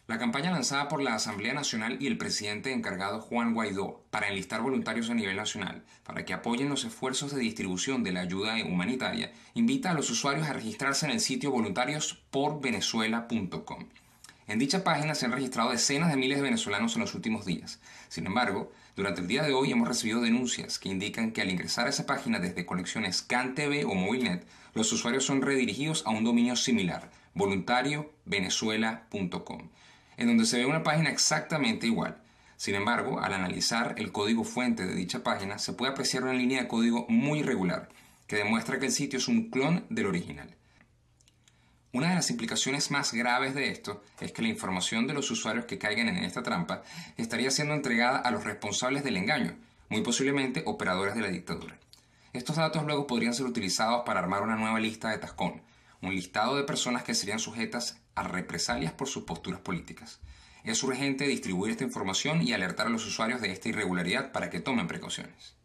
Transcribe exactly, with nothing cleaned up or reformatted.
La campaña lanzada por la Asamblea Nacional y el presidente encargado Juan Guaidó para enlistar voluntarios a nivel nacional para que apoyen los esfuerzos de distribución de la ayuda humanitaria invita a los usuarios a registrarse en el sitio voluntarios por venezuela punto com. En dicha página se han registrado decenas de miles de venezolanos en los últimos días. Sin embargo, durante el día de hoy hemos recibido denuncias que indican que al ingresar a esa página desde conexiones CanTV o Movilnet, los usuarios son redirigidos a un dominio similar, voluntario venezuela punto com, en donde se ve una página exactamente igual. Sin embargo, al analizar el código fuente de dicha página, se puede apreciar una línea de código muy irregular, que demuestra que el sitio es un clon del original. Una de las implicaciones más graves de esto es que la información de los usuarios que caigan en esta trampa estaría siendo entregada a los responsables del engaño, muy posiblemente operadores de la dictadura. Estos datos luego podrían ser utilizados para armar una nueva lista de Tascón, un listado de personas que serían sujetas a represalias por sus posturas políticas. Es urgente distribuir esta información y alertar a los usuarios de esta irregularidad para que tomen precauciones.